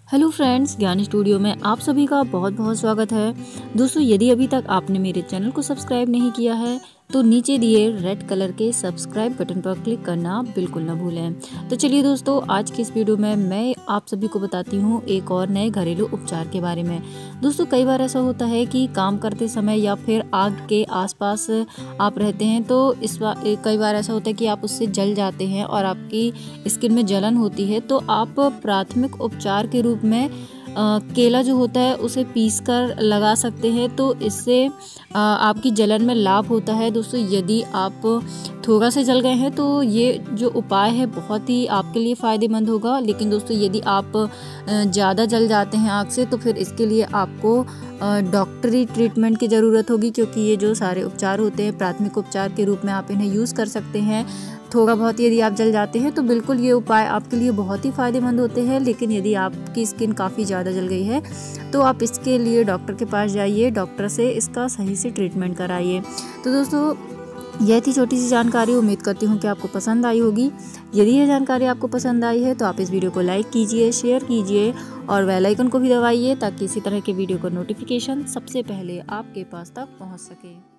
Hello friends, ज्ञान studio में आप सभी का बहुत बहुत स्वागत है। दोस्तों, यदि अभी तक आपने मेरे चैनल को सब्सक्राइब नहीं किया है तो नीचे दिए रेड कलर के सब्सक्राइब बटन पर क्लिक करना बिल्कुल ना भूलें। तो चलिए दोस्तों, आज की इस वीडियो में मैं आप सभी को बताती हूँ एक और नए घरेलू उपचार के बारे में। दोस्तों, कई बार ऐसा होता है कि काम करते समय या फिर आग के आसपास आप रहते हैं तो कई बार ऐसा होता है कि आप उससे जल जाते हैं और आपकी स्किन में जलन होती है। तो आप प्राथमिक उपचार के रूप में केला जो होता है उसे पीस कर लगा सकते हैं, तो इससे आपकी जलन में लाभ होता है। दोस्तों, यदि आप थोड़ा से जल गए हैं तो ये जो उपाय है बहुत ही आपके लिए फ़ायदेमंद होगा। लेकिन दोस्तों, यदि आप ज़्यादा जल जाते हैं आग से तो फिर इसके लिए आपको डॉक्टरी ट्रीटमेंट की ज़रूरत होगी, क्योंकि ये जो सारे उपचार होते हैं प्राथमिक उपचार के रूप में आप इन्हें यूज़ कर सकते हैं। थोड़ा बहुत यदि आप जल जाते हैं तो बिल्कुल ये उपाय आपके लिए बहुत ही फ़ायदेमंद होते हैं। लेकिन यदि आपकी स्किन काफ़ी ज़्यादा जल गई है तो आप इसके लिए डॉक्टर के पास जाइए, डॉक्टर से इसका सही से ट्रीटमेंट कराइए। तो दोस्तों, यह थी छोटी सी जानकारी। उम्मीद करती हूँ कि आपको पसंद आई होगी। यदि यह जानकारी आपको पसंद आई है तो आप इस वीडियो को लाइक कीजिए, शेयर कीजिए और बेल आइकन को भी दबाइए, ताकि इसी तरह के वीडियो का नोटिफिकेशन सबसे पहले आपके पास तक पहुँच सके।